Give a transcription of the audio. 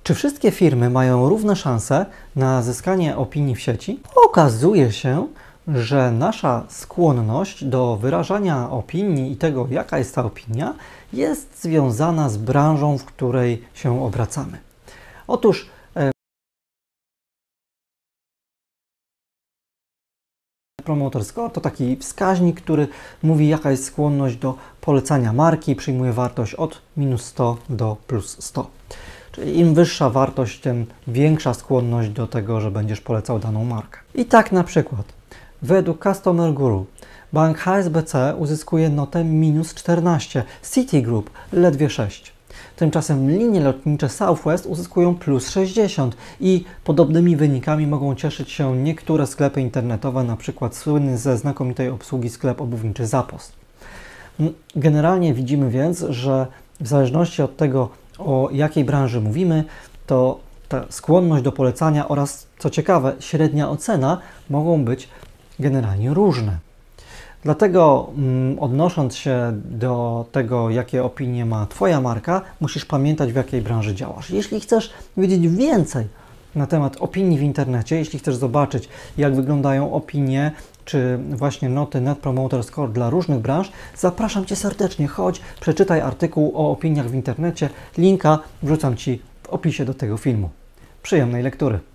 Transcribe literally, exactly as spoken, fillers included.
Czy wszystkie firmy mają równe szanse na zyskanie opinii w sieci? Okazuje się, że nasza skłonność do wyrażania opinii i tego, jaka jest ta opinia, jest związana z branżą, w której się obracamy. Otóż Promoter Score to taki wskaźnik, który mówi, jaka jest skłonność do polecania marki, przyjmuje wartość od minus sto do plus sto. Czyli im wyższa wartość, tym większa skłonność do tego, że będziesz polecał daną markę. I tak na przykład według Customer Guru bank H S B C uzyskuje notę minus czternaście, Citigroup ledwie sześć. Tymczasem linie lotnicze Southwest uzyskują plus sześćdziesiąt i podobnymi wynikami mogą cieszyć się niektóre sklepy internetowe, np. słynny ze znakomitej obsługi sklep obuwniczy Zappos. Generalnie widzimy więc, że w zależności od tego, o jakiej branży mówimy, to ta skłonność do polecania oraz, co ciekawe, średnia ocena mogą być generalnie różne. Dlatego mm, odnosząc się do tego, jakie opinie ma Twoja marka, musisz pamiętać, w jakiej branży działasz. Jeśli chcesz wiedzieć więcej na temat opinii w internecie, jeśli chcesz zobaczyć, jak wyglądają opinie, czy właśnie noty Net Promoter Score dla różnych branż, zapraszam Cię serdecznie. Chodź, przeczytaj artykuł o opiniach w internecie. Linka wrzucam Ci w opisie do tego filmu. Przyjemnej lektury.